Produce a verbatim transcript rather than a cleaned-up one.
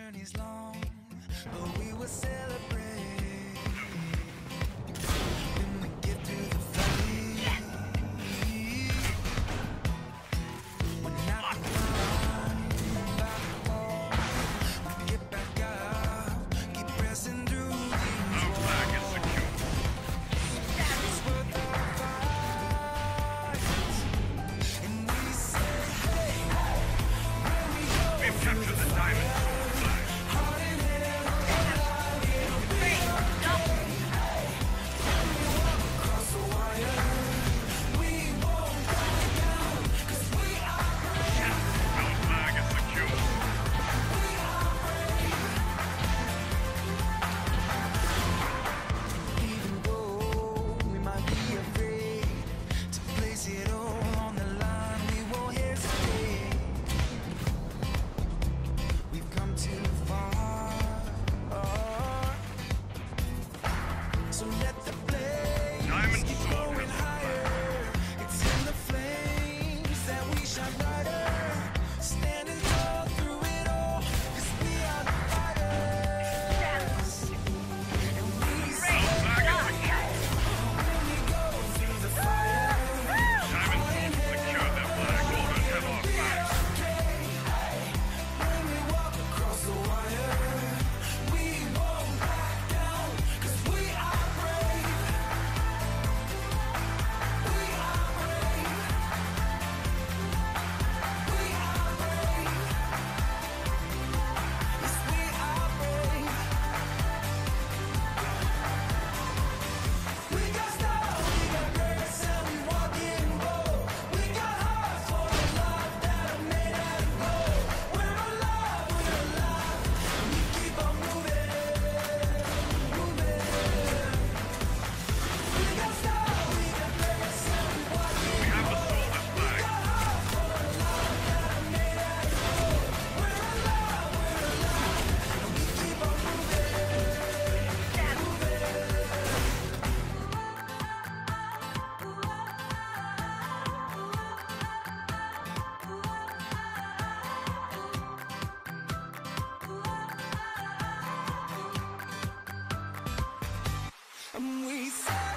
journey's long, but we will celebrate when we get through the fight. We're not blind by the wall. We get back up, keep pressing through these Our flag is secure. It's worth our fight, and we say, hey, when we go We've captured the diamond flag. heart in hand, across the wire, we won't back down, 'cause we are brave, Our flag is secure. we are brave. Even though we might be afraid to place it all on the line, we won't hesitate. We've come too far, so let the blaze Diamond keep sword going has higher. It's in the flames that we shine brighter, standing tall through it all, 'cause we are the fighters. And we say Our flag is secure. when we go through the fire, Diamond Sword secure their flag. Orders have our flag. when we walk across the wire, we won't back down, 'cause we are brave. We are brave. We are brave. Yes, we are brave. We got style, we got grace, and we walk in bold. We got hearts for the love that are made out of gold. We're alive, we're alive, and we keep on moving, moving. We got style, we got grace, and we walk in We have the soldier's flag. hearts for the love that are made out of gold. We're alive, we're alive, and we keep on moving, moving. And we say